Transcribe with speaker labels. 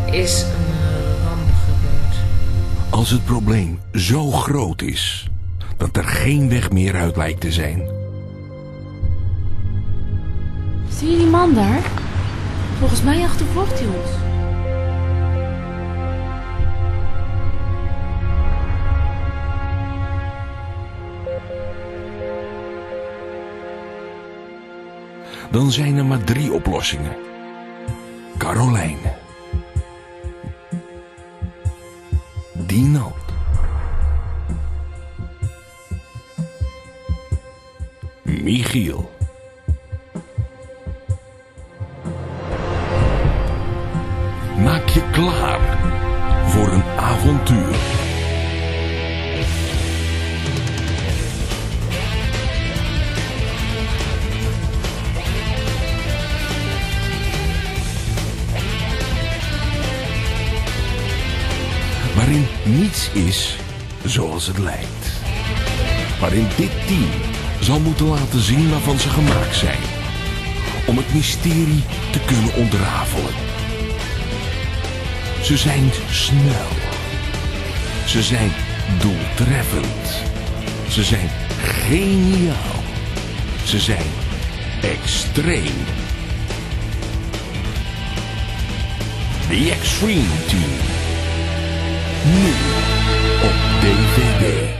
Speaker 1: is een ramp gebeurd.
Speaker 2: Als het probleem zo groot is dat er geen weg meer uit lijkt te zijn.
Speaker 1: Zie je die man daar? Volgens mij achtervolgt hij ons.
Speaker 2: Dan zijn er maar 3 oplossingen. Caroline. Dino. Michiel. Maak je klaar voor een avontuur. Waarin niets is zoals het lijkt. Waarin dit team zal moeten laten zien waarvan ze gemaakt zijn. Om het mysterie te kunnen ontrafelen. Ze zijn snel. Ze zijn doeltreffend. Ze zijn geniaal. Ze zijn extreem. The Extreme Team. Nu op DVD.